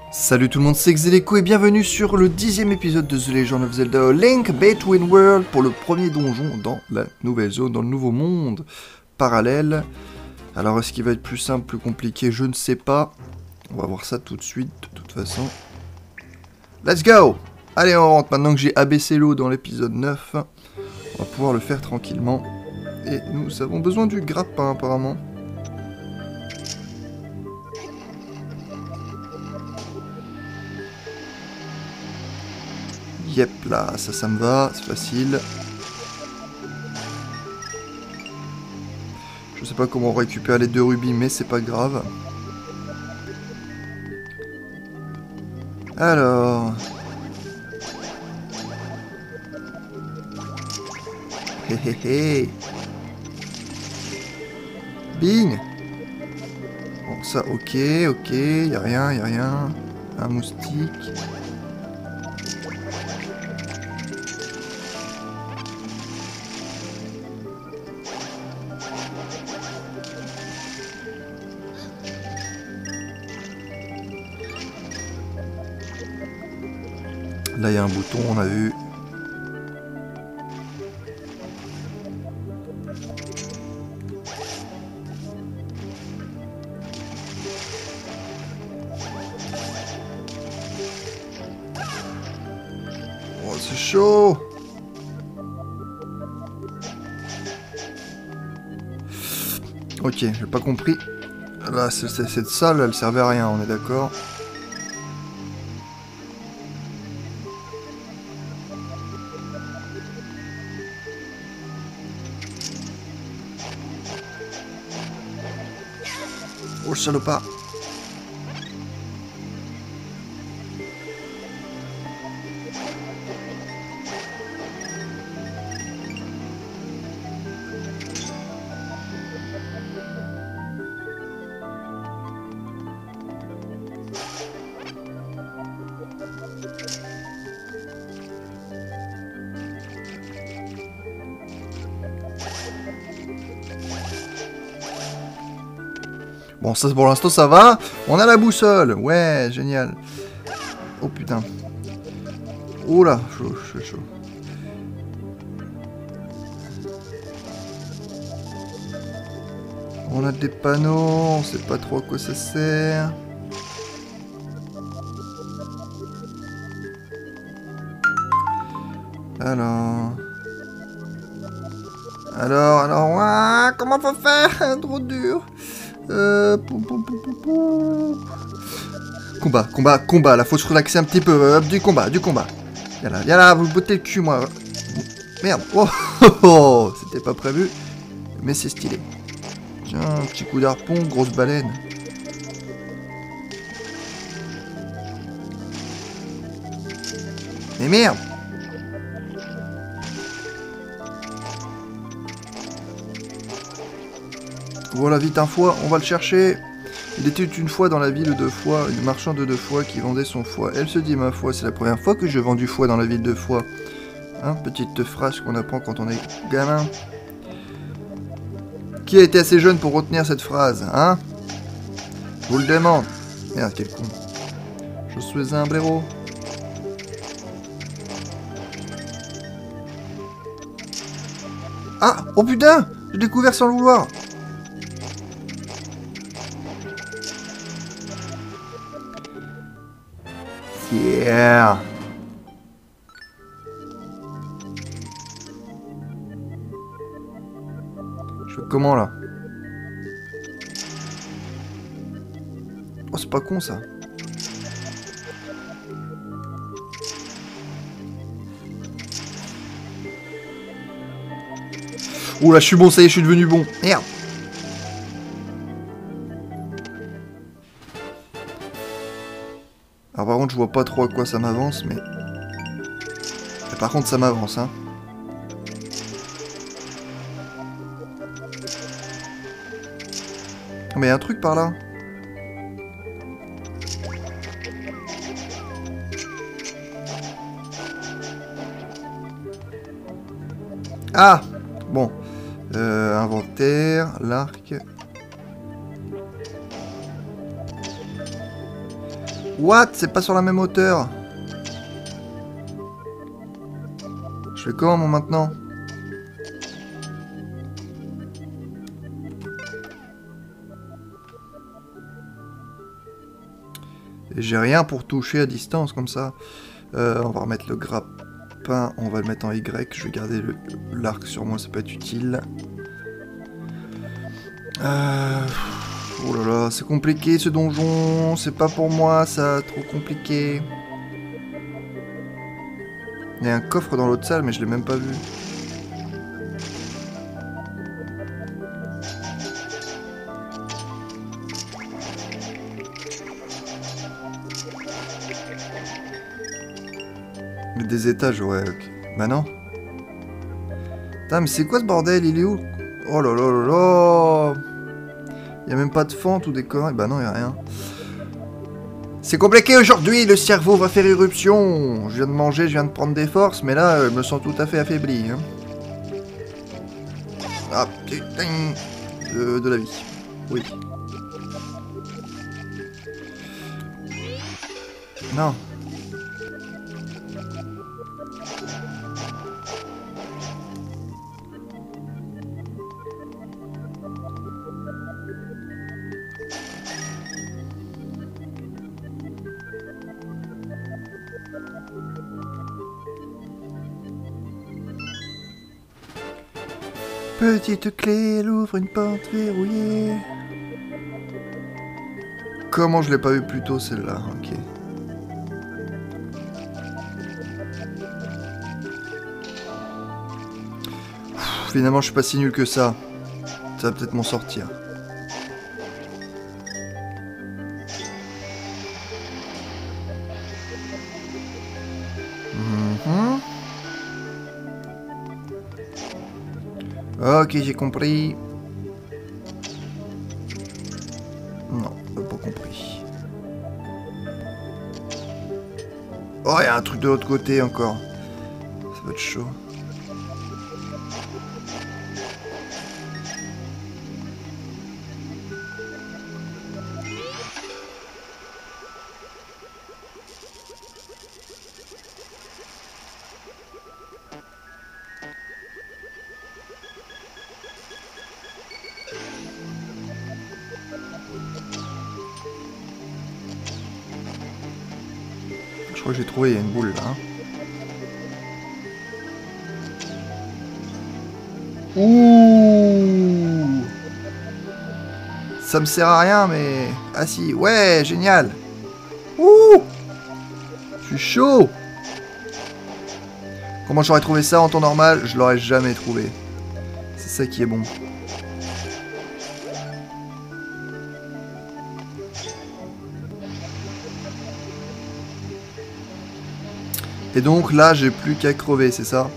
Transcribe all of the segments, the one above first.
Salut tout le monde, c'est Xeleko et bienvenue sur le 10e épisode de The Legend of Zelda Link Between Worlds pour le premier donjon dans la nouvelle zone, dans le nouveau monde parallèle. Alors est-ce qu'il va être plus simple, plus compliqué, je ne sais pas. On va voir ça tout de suite, de toute façon. Let's go! Allez, on rentre, maintenant que j'ai abaissé l'eau dans l'épisode 9. On va pouvoir le faire tranquillement. Et nous avons besoin du grappin apparemment. Yep, là, ça me va, c'est facile. Je sais pas comment on récupère les 2 rubis, mais c'est pas grave. Alors... Hé hé hé. Bing. Bon, ça, ok, y'a rien. Un moustique. Là, il y a un bouton, on a vu. Oh, c'est chaud! Ok, j'ai pas compris. Là, cette salle, elle servait à rien, on est d'accord. Oh, salopard. Bon, ça pour l'instant ça va. On a la boussole. Ouais, génial. Oh putain. Oh là, chaud. On a des panneaux, on sait pas trop à quoi ça sert. Alors, ouah, comment faut faire? Trop dur. Combat, là, faut se relaxer un petit peu, du combat. Viens là, vous bottez le cul, moi. Merde, oh, c'était pas prévu, mais c'est stylé. Tiens, un petit coup d'harpon, grosse baleine. Mais merde! Voilà, vite un foie, on va le chercher. Il était une fois dans la ville de Foix, une marchande de foie qui vendait son foie. Elle se dit, ma foi, c'est la première fois que je vends du foie dans la ville de Foix. Hein, petite phrase qu'on apprend quand on est gamin. Qui a été assez jeune pour retenir cette phrase, hein? Je vous le demande. Merde, quel con. Je suis un blaireau. Ah! Oh putain! J'ai découvert sans le vouloir. Yeah! Je fais comment là? Oh, c'est pas con ça. Oh là, je suis bon, ça y est, je suis devenu bon. Merde! Alors par contre, je vois pas trop à quoi ça m'avance, mais... Par contre, ça m'avance, hein. Mais y a un truc par là. Ah! Bon. Inventaire, l'arc. What? C'est pas sur la même hauteur. Je fais comment, moi, maintenant? Et j'ai rien pour toucher à distance, comme ça. On va remettre le grappin. On va le mettre en Y. Je vais garder l'arc sur moi, ça peut être utile. Oh là là, c'est compliqué ce donjon, c'est pas pour moi ça, trop compliqué. Il y a un coffre dans l'autre salle mais je l'ai même pas vu. Mais des étages, ouais, ok. Bah non. Putain, mais c'est quoi ce bordel, il est où? Oh là là là là. Il y a même pas de fente ou des conneries, bah non, il y a rien. C'est compliqué aujourd'hui, le cerveau va faire éruption. Je viens de manger, je viens de prendre des forces, mais là, je me sens tout à fait affaibli. Hein. Ah, putain. De la vie. Oui. Non. Petite clé, elle ouvre une porte verrouillée. Comment je l'ai pas vu plus tôt celle-là? Ok. Finalement, je suis pas si nul que ça. Ça va peut-être m'en sortir. Ok, j'ai compris. Non, pas compris. Oh, il y a un truc de l'autre côté encore. Ça va être chaud. Je crois que j'ai trouvé, il y a une boule là. Ouh! Ça me sert à rien, mais... Ah si, ouais, génial! Ouh! Je suis chaud! Comment j'aurais trouvé ça en temps normal? Je l'aurais jamais trouvé. C'est ça qui est bon. Et donc là, j'ai plus qu'à crever, c'est ça?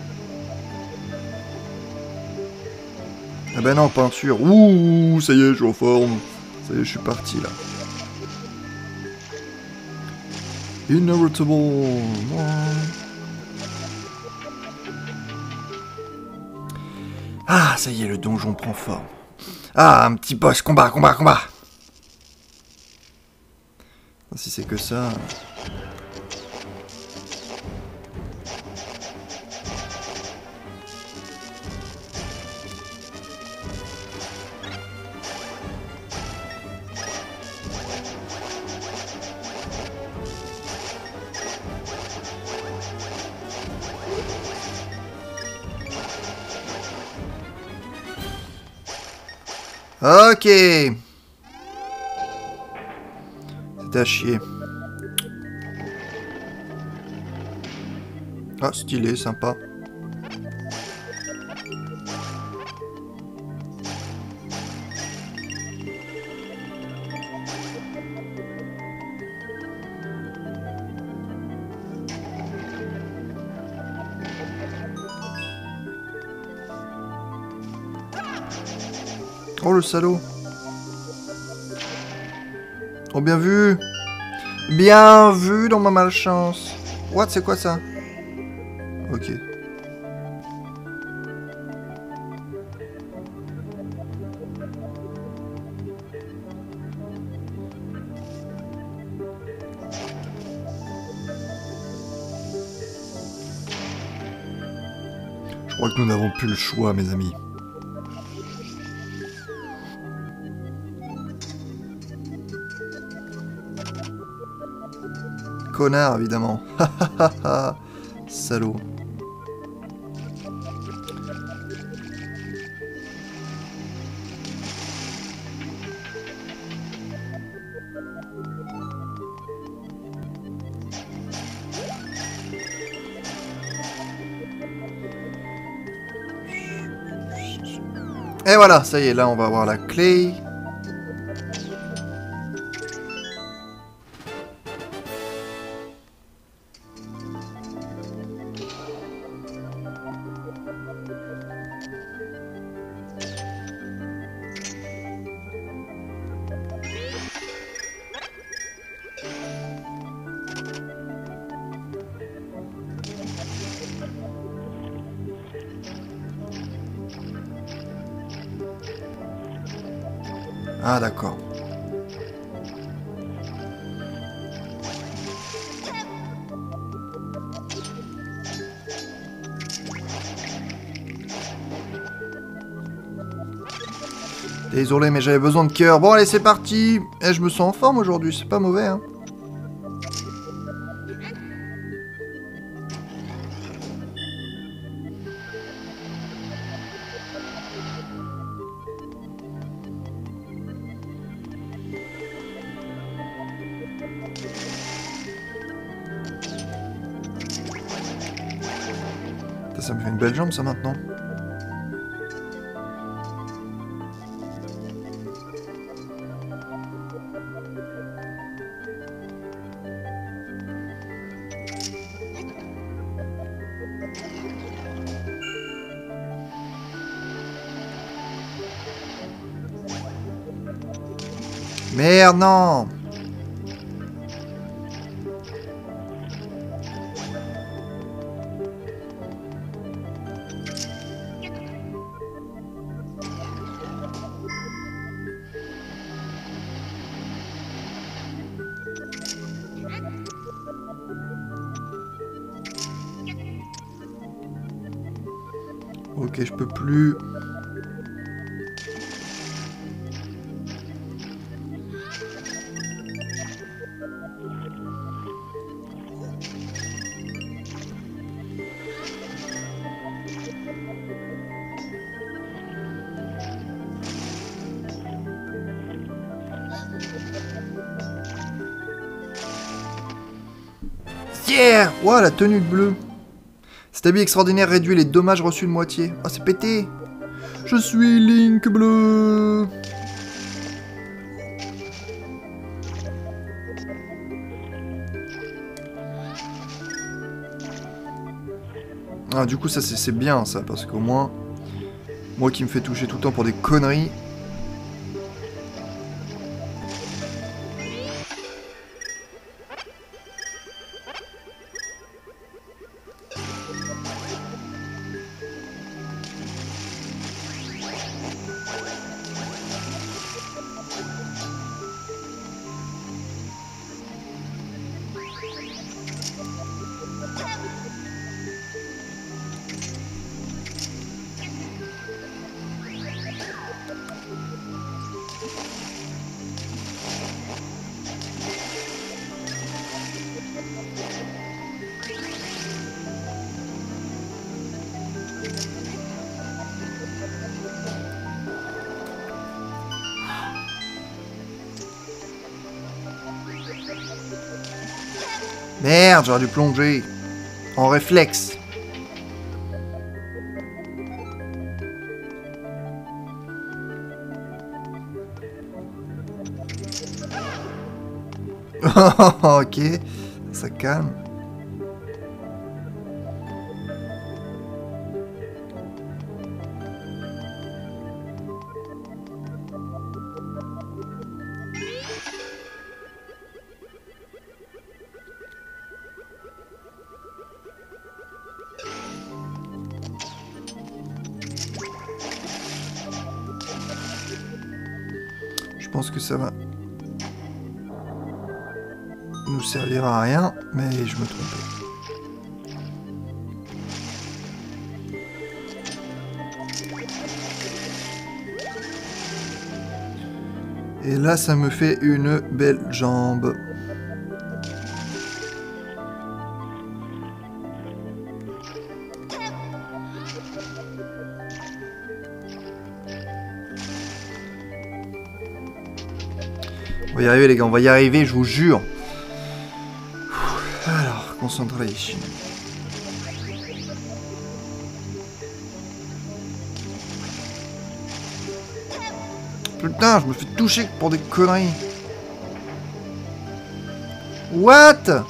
Ah ben non, peinture. Ouh, ça y est, je suis en forme. Ça y est, je suis parti là. Inevitable. Ah, ça y est, le donjon prend forme. Ah, un petit boss, combat, combat, combat. Si c'est que ça... Ok. C'était à chier. Ah, stylé, sympa. Oh le salaud. Oh bien vu. Bien vu dans ma malchance. What, c'est quoi ça? Ok. crois que nous n'avons plus le choix, mes amis. Connard, évidemment. Salaud. Et voilà, ça y est, là on va avoir la clé. Ah d'accord. Désolé, mais j'avais besoin de cœur. Bon, allez, c'est parti. Et je me sens en forme aujourd'hui, c'est pas mauvais, hein. Ça me fait une belle jambe, ça, maintenant. Merde, non! Ok, je peux plus. Yeah! Ouah, la tenue de bleu. Cet habit extraordinaire réduit les dommages reçus de moitié. Ah, c'est pété! Je suis Link bleu! Ah, du coup, ça, c'est bien, ça, parce qu'au moins... Moi qui me fais toucher tout le temps pour des conneries... Merde, j'aurais dû plonger. En réflexe. Ok, ça calme. Je pense que ça va nous servir à rien, mais je me trompais. Et là, ça me fait une belle jambe. On va y arriver les gars, on va y arriver, je vous jure. Alors, concentration. Putain, je me fais toucher pour des conneries. What?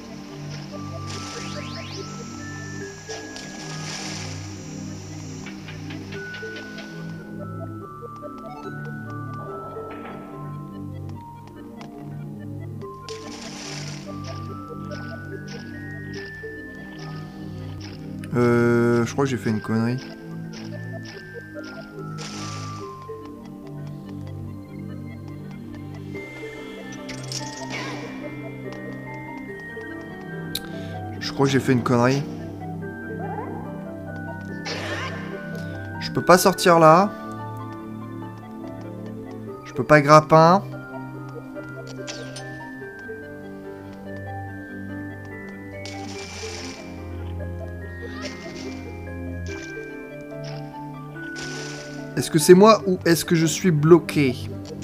Je crois que j'ai fait une connerie. Je crois que j'ai fait une connerie. Je peux pas sortir là. Je peux pas grappin. Est-ce que c'est moi ou est-ce que je suis bloqué?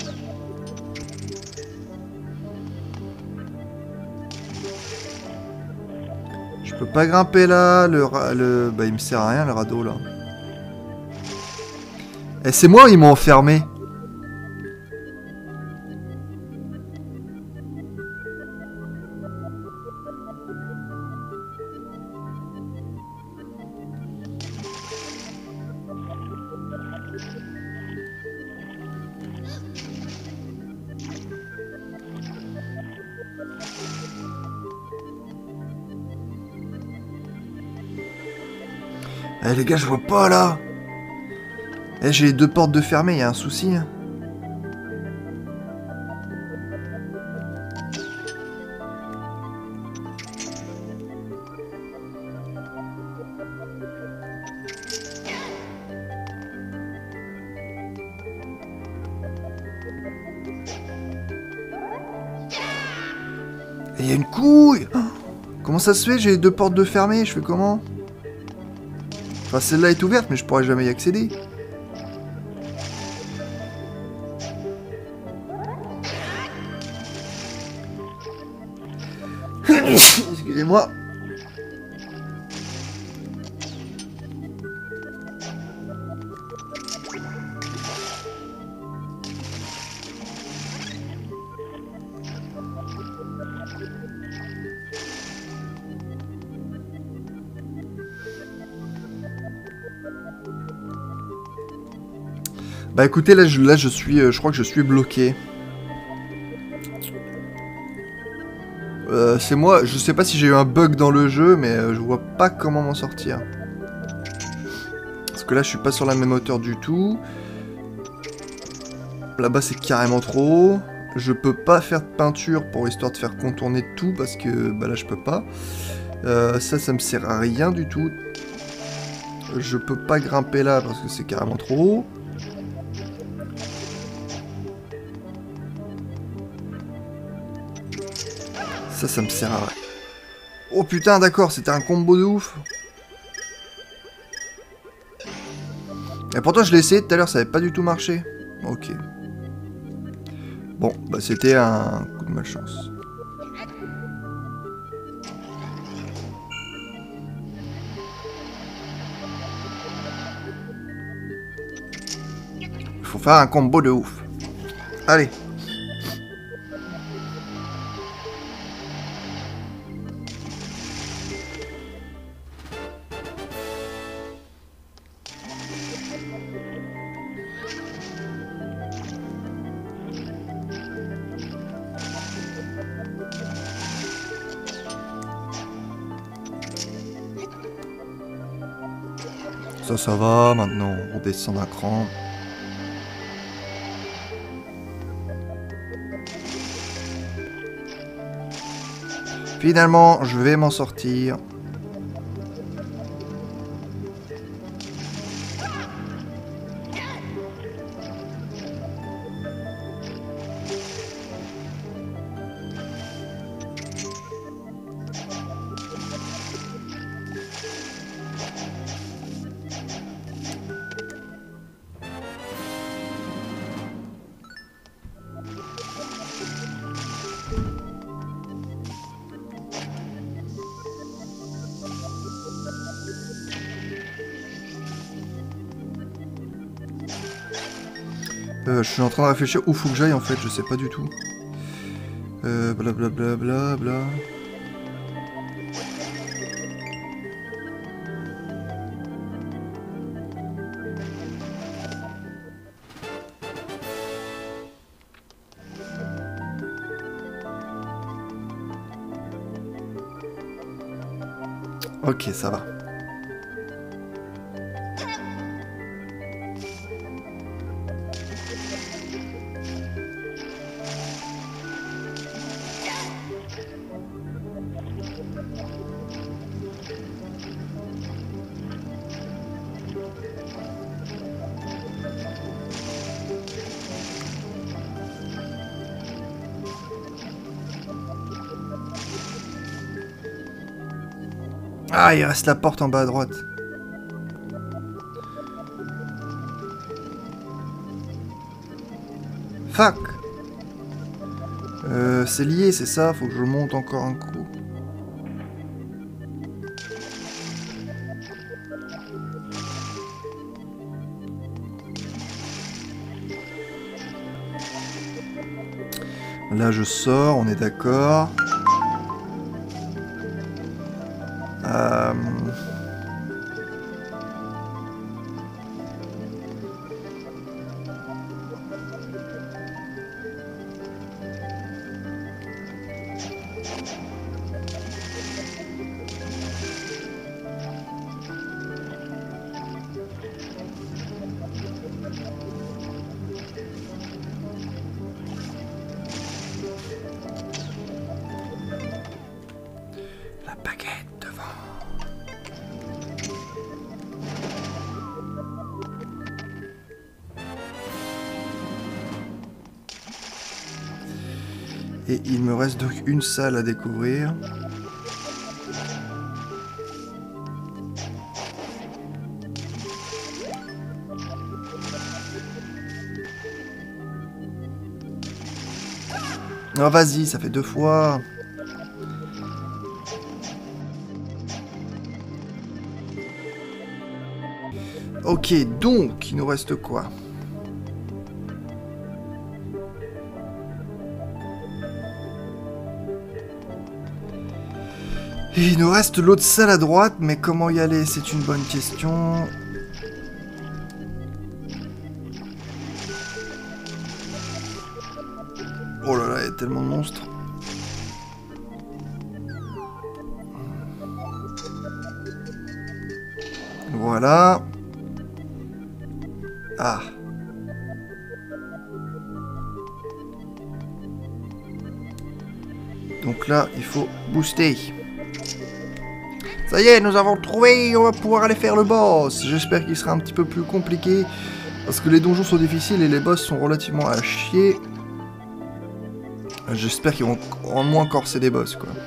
Je peux pas grimper là, bah il me sert à rien le radeau là. Et c'est moi ou ils m'ont enfermé? Eh les gars, je vois pas là. Eh, j'ai les deux portes de fermées, y a un souci. Hein. Et y a une couille. Oh, comment ça se fait? J'ai les deux portes de fermées, je fais comment? Enfin, celle-là est ouverte, mais je pourrais jamais y accéder. Excusez-moi. Bah écoutez, là je suis, je crois que je suis bloqué. C'est moi, je sais pas si j'ai eu un bug dans le jeu, mais je vois pas comment m'en sortir. Parce que là je suis pas sur la même hauteur du tout. Là-bas c'est carrément trop haut. Je peux pas faire de peinture pour histoire de faire contourner tout, parce que bah là je peux pas. Ça me sert à rien du tout. Je peux pas grimper là parce que c'est carrément trop haut. Ça me sert à rien. Oh putain, d'accord, c'était un combo de ouf. Et pourtant, je l'ai essayé tout à l'heure, ça avait pas du tout marché. Ok. Bon, bah c'était un coup de malchance. Il faut faire un combo de ouf. Allez. Ça va, maintenant on descend d'un cran. Finalement, je vais m'en sortir. Je suis en train de réfléchir où faut que j'aille en fait, je sais pas du tout. Blablabla bla bla. Ok, ça va. Ah, il reste la porte en bas à droite. Fuck. C'est lié, c'est ça. Faut que je monte encore un coup. Là, je sors, on est d'accord. La baguette devant. Et il me reste donc une salle à découvrir. Oh vas-y, ça fait 2 fois. Ok, donc, il nous reste quoi? Et il nous reste l'autre salle à droite, mais comment y aller? C'est une bonne question. Oh là là, il y a tellement de monstres. Voilà. Ah. Donc là, il faut booster. Ça y est, nous avons trouvé, on va pouvoir aller faire le boss. J'espère qu'il sera un petit peu plus compliqué, parce que les donjons sont difficiles et les boss sont relativement à chier. J'espère qu'ils vont en moins corser des boss, quoi.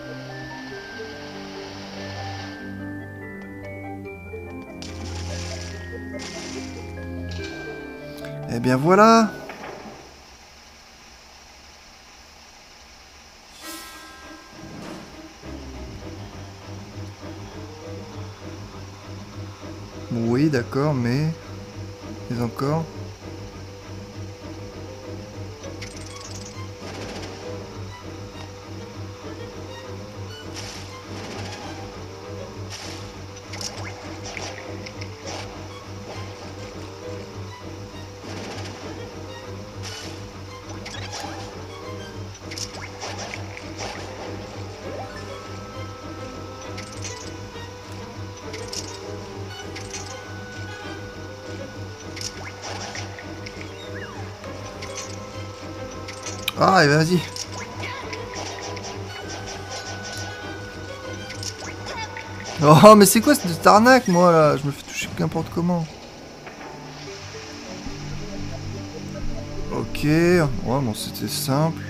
Eh bien voilà. Oui, d'accord, mais encore. Ah, et vas-y. Oh, mais c'est quoi cette arnaque, moi, là? Je me fais toucher n'importe comment. Ok. Ouais, bon, c'était simple.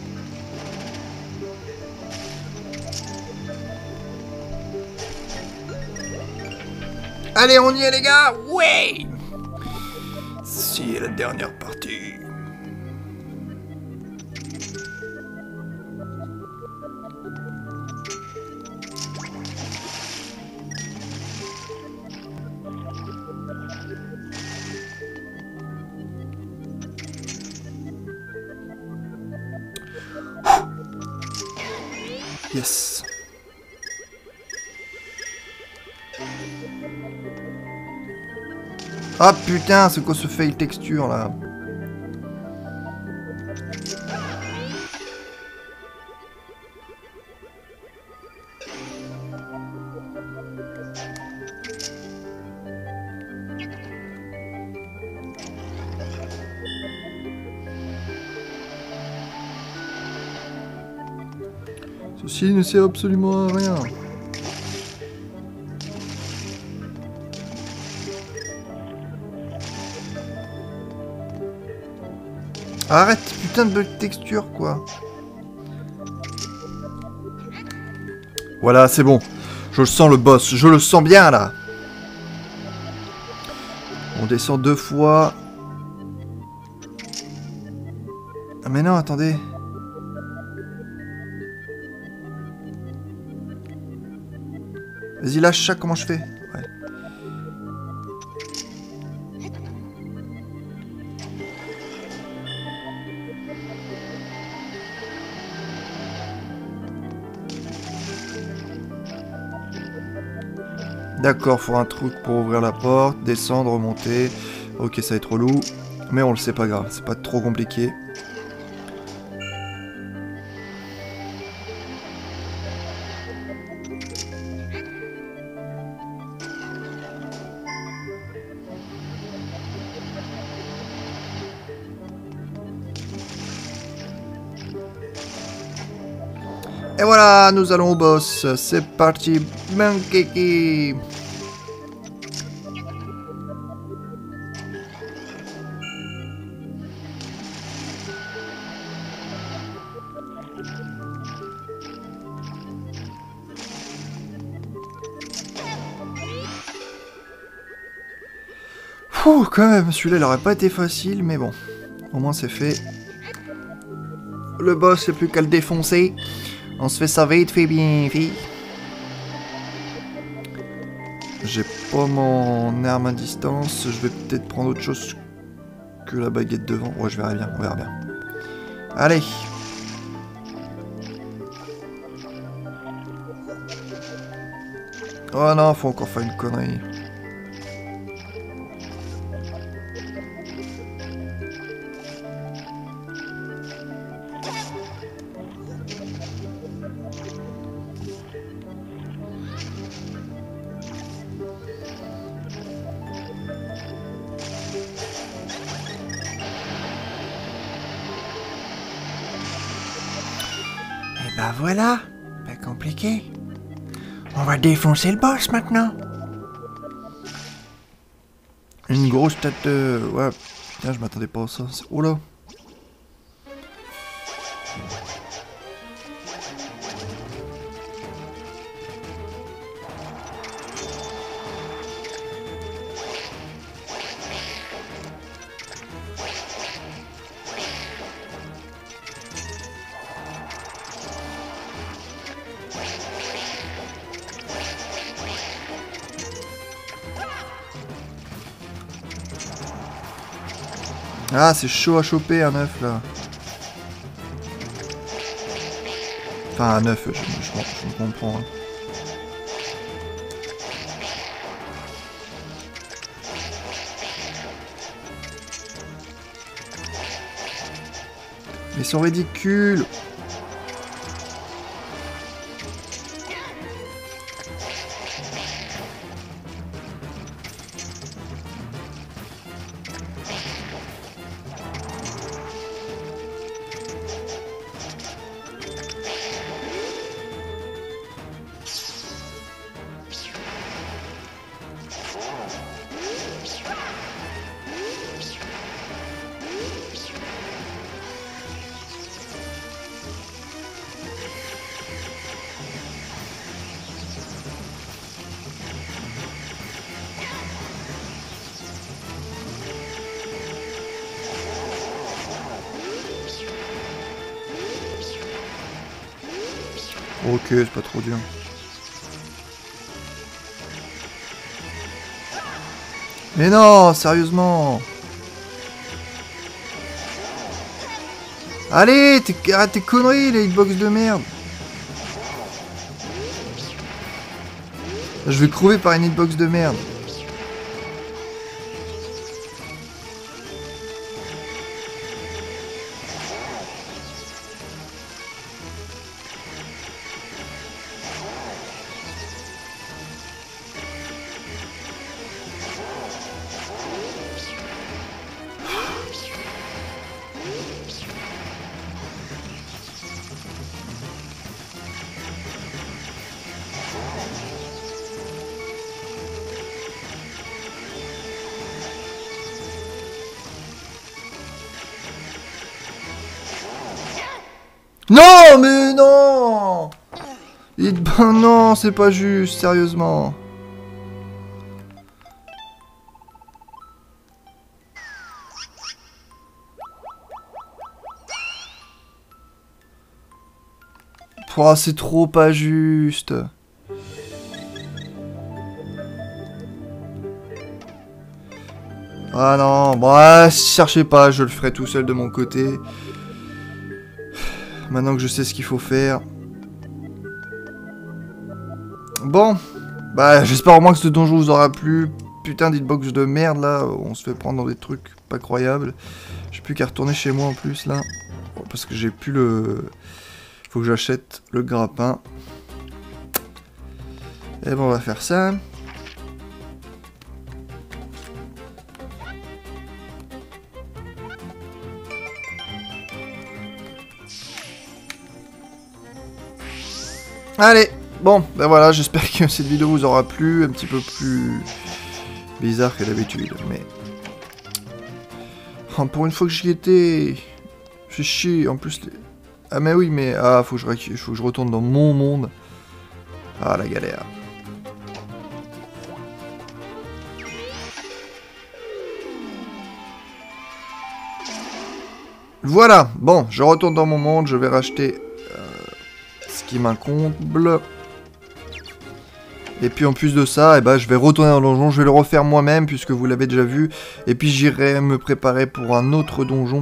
Allez, on y est, les gars. Ouais. C'est la dernière partie. Yes. Ah putain, c'est quoi ce fail texture là? Ceci ne sert absolument à rien. Arrête, putain de bug texture, quoi. Voilà, c'est bon. Je le sens, le boss. Je le sens bien, là. On descend 2 fois. Ah, mais non, attendez. Vas-y, lâche ça, comment je fais? Ouais. D'accord, faut un truc pour ouvrir la porte, descendre, remonter. Ok, ça va être relou. Mais on le sait, pas grave, c'est pas trop compliqué. Et voilà, nous allons au boss. C'est parti, Mankeki. Ouh, quand même, celui-là, il aurait pas été facile, mais bon. Au moins, c'est fait. Le boss, c'est plus qu'à le défoncer. On se fait ça vite, fait bien, fait. J'ai pas mon arme à distance. Je vais peut-être prendre autre chose que la baguette devant. Ouais, je verrai bien, on verra bien. Allez. Oh non, faut encore faire une connerie. Et bah voilà, pas compliqué. On va défoncer le boss maintenant. Une grosse tête de... Ouais, putain, je m'attendais pas à ça. Oh là. Ah, c'est chaud à choper un œuf là. Enfin, un œuf, je me comprends. Hein. Ils sont ridicules. Ok, c'est pas trop dur. Mais non, sérieusement. Allez, arrête tes conneries, les hitbox de merde. Je vais crever par une hitbox de merde. Non, mais non! Ben non, c'est pas juste, sérieusement. Pouah, c'est trop pas juste. Ah non, bah, cherchez pas, je le ferai tout seul de mon côté. Maintenant que je sais ce qu'il faut faire. Bon, bah j'espère au moins que ce donjon vous aura plu. Putain d'hitbox de merde là, on se fait prendre dans des trucs pas croyables. J'ai plus qu'à retourner chez moi en plus là. Bon, parce que j'ai plus le... Faut que j'achète le grappin. Et bon on va faire ça. Allez, bon, ben voilà, j'espère que cette vidéo vous aura plu, un petit peu plus bizarre que d'habitude, mais... Oh, pour une fois que j'y étais, c'est chier, en plus... Ah mais oui, mais... Ah, faut que je retourne dans mon monde. Ah, la galère. Voilà, bon, je retourne dans mon monde, je vais racheter... ce qui m'incombe. Et puis en plus de ça, eh ben, je vais retourner dans le donjon, je vais le refaire moi-même puisque vous l'avez déjà vu. Et puis j'irai me préparer pour un autre donjon.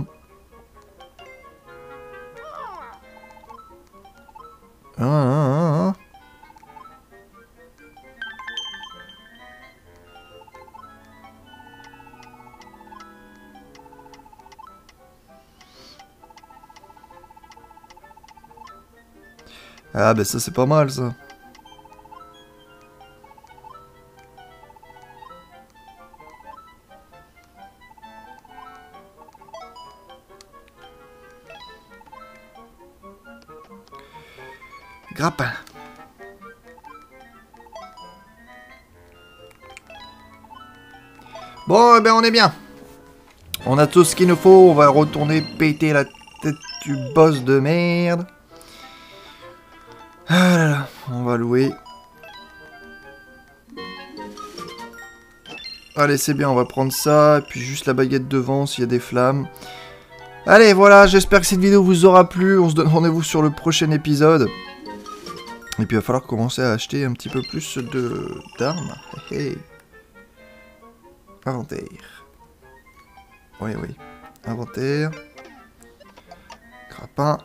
Ah ben ça c'est pas mal ça. Grappin. Bon, eh ben on est bien. On a tout ce qu'il nous faut. On va retourner péter la tête du boss de merde. Ah là là, on va louer. Allez, c'est bien, on va prendre ça. Et puis juste la baguette devant s'il y a des flammes. Allez, voilà, j'espère que cette vidéo vous aura plu. On se donne rendez-vous sur le prochain épisode. Et puis il va falloir commencer à acheter un petit peu plus d'armes. Hey, hey. Inventaire. Oui, oui. Inventaire. Grappin.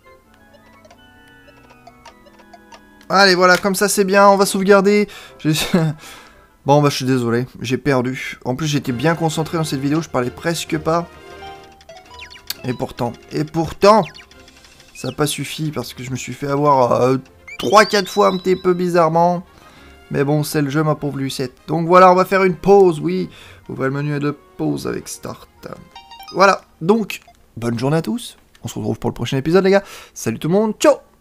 Allez, voilà, comme ça c'est bien, on va sauvegarder. Bon, bah je suis désolé, j'ai perdu. En plus, j'étais bien concentré dans cette vidéo, je parlais presque pas. Et pourtant, ça n'a pas suffi parce que je me suis fait avoir 3-4 fois un petit peu bizarrement. Mais bon, c'est le jeu, ma pauvre Lucette. Donc voilà, on va faire une pause, oui. Ouvrez le menu de pause avec Start. Voilà, donc, bonne journée à tous. On se retrouve pour le prochain épisode, les gars. Salut tout le monde, ciao!